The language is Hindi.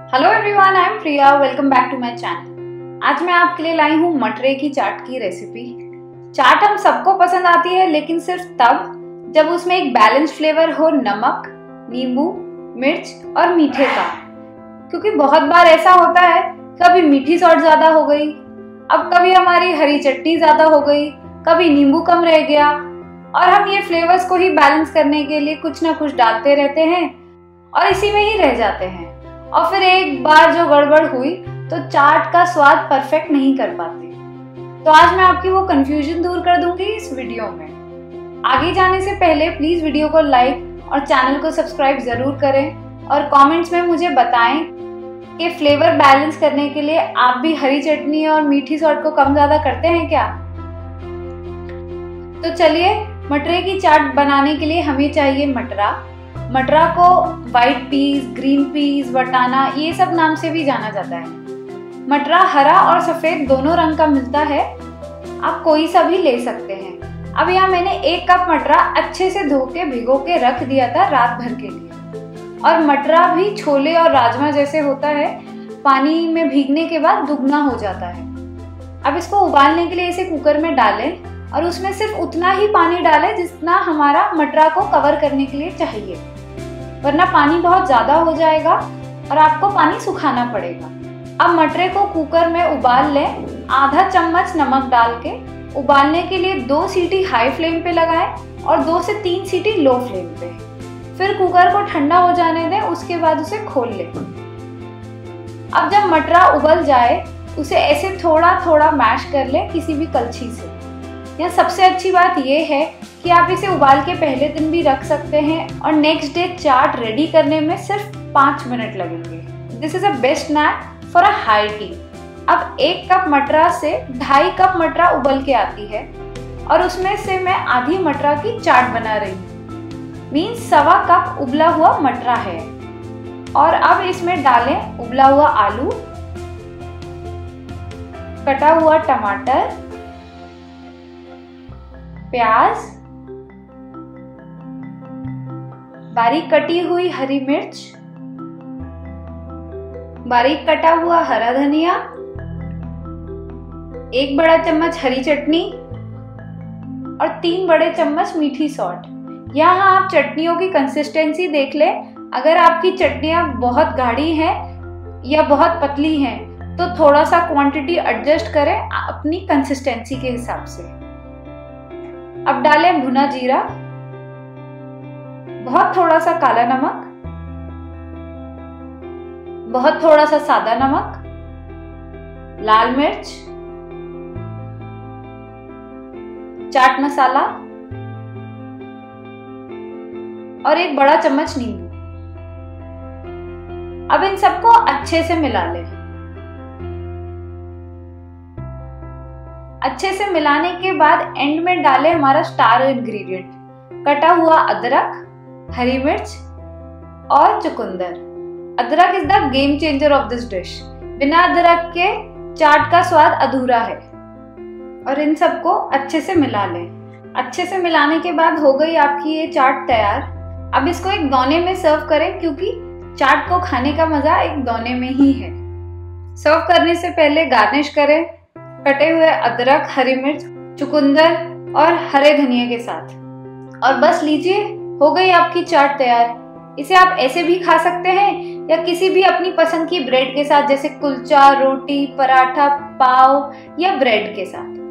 Hello everyone, I am Priya. Welcome back to my channel. आज मैं आपके लिए लाई हूँ मटरे की चाट की रेसिपी। चाट हम सबको पसंद आती है, लेकिन सिर्फ तब जब उसमें एक बैलेंस फ्लेवर हो, नमक, नींबू, मिर्च और मीठे का। क्योंकि बहुत बार ऐसा होता है, कभी मीठी सॉल्ट ज्यादा हो गई, अब कभी हमारी हरी चटनी ज्यादा हो गई, कभी नींबू कम रह गया, और हम ये फ्लेवर्स को ही बैलेंस करने के लिए कुछ ना कुछ डालते रहते हैं और इसी में ही रह जाते हैं। और फिर एक बार जो गड़बड़ हुई तो चाट का स्वाद परफेक्ट नहीं कर पाते। तो आज मैं आपकी वो कंफ्यूजन दूर कर दूंगी इस वीडियो में। आगे जाने से पहले प्लीज वीडियो को लाइक और चैनल को सब्सक्राइब जरूर करें और कमेंट्स में मुझे बताएं कि फ्लेवर बैलेंस करने के लिए आप भी हरी चटनी और मीठी सॉल्ट को कम ज्यादा करते हैं क्या। तो चलिए, मटरे की चाट बनाने के लिए हमें चाहिए मटरा। मटरा को व्हाइट पीस, ग्रीन पीस, वटाना, ये सब नाम से भी जाना जाता है। मटरा हरा और सफेद दोनों रंग का मिलता है, आप कोई सा भी ले सकते हैं। अब यहाँ मैंने 1 कप मटरा अच्छे से धो के भिगो के रख दिया था रात भर के लिए। और मटरा भी छोले और राजमा जैसे होता है, पानी में भीगने के बाद दुगना हो जाता है। अब इसको उबालने के लिए इसे कुकर में डालें और उसमें सिर्फ उतना ही पानी डालें जितना हमारा मटरा को कवर करने के लिए चाहिए, वरना पानी बहुत ज्यादा हो जाएगा और आपको पानी सुखाना पड़ेगा। अब मटरे को कुकर में उबाल लें। आधा चम्मच नमक डाल के उबालने के लिए 2 सीटी हाई फ्लेम पे लगाएं और 2 से 3 सीटी लो फ्लेम पे। फिर कुकर को ठंडा हो जाने दें, उसके बाद उसे खोल लें। अब जब मटरा उबल जाए उसे ऐसे थोड़ा थोड़ा मैश कर लें किसी भी कलछी से। यहाँ सबसे अच्छी बात यह है कि आप इसे उबाल के पहले दिन भी रख सकते हैं और नेक्स्ट डे चाट रेडी करने में सिर्फ 5 मिनट लगेंगे। This is a best snack for a high tea. अब 1 कप मटरा से 2.5 कप मटरा उबल के आती है और उसमें से मैं आधी मटरा की चाट बना रही हूँ। मीन्स 1.25 कप उबला हुआ मटरा है। और अब इसमें डालें उबला हुआ आलू, कटा हुआ टमाटर, प्याज, बारीक कटी हुई हरी मिर्च, बारीक कटा हुआ हरा धनिया, 1 बड़ा चम्मच हरी चटनी और 3 बड़े चम्मच मीठी सॉल्ट। यहाँ आप चटनियों की कंसिस्टेंसी देख लें। अगर आपकी चटनियाँ बहुत गाढ़ी हैं या बहुत पतली हैं तो थोड़ा सा क्वांटिटी एडजस्ट करें अपनी कंसिस्टेंसी के हिसाब से। अब डालें भुना जीरा, बहुत थोड़ा सा काला नमक, बहुत थोड़ा सा सादा नमक, लाल मिर्च, चाट मसाला और 1 बड़ा चम्मच नींबू। अब इन सबको अच्छे से मिला लें। अच्छे से मिलाने के बाद एंड में डालें हमारा स्टार इंग्रेडिएंट, कटा हुआ अदरक, हरी मिर्च और चुकंदर। अदरक is the game changer of this dish. बिना अदरक के चाट का स्वाद अधूरा है। और इन सबको अच्छे से मिला लें। अच्छे से मिलाने के बाद हो गई आपकी ये चाट तैयार। अब इसको एक दोने में सर्व करें, क्योंकि चाट को खाने का मजा एक दोने में ही है। सर्व करने से पहले गार्निश करें कटे हुए अदरक, हरी मिर्च, चुकंदर और हरे धनिया के साथ। और बस लीजिए, हो गई आपकी चाट तैयार। इसे आप ऐसे भी खा सकते हैं या किसी भी अपनी पसंद की ब्रेड के साथ, जैसे कुलचा, रोटी, पराठा, पाव या ब्रेड के साथ।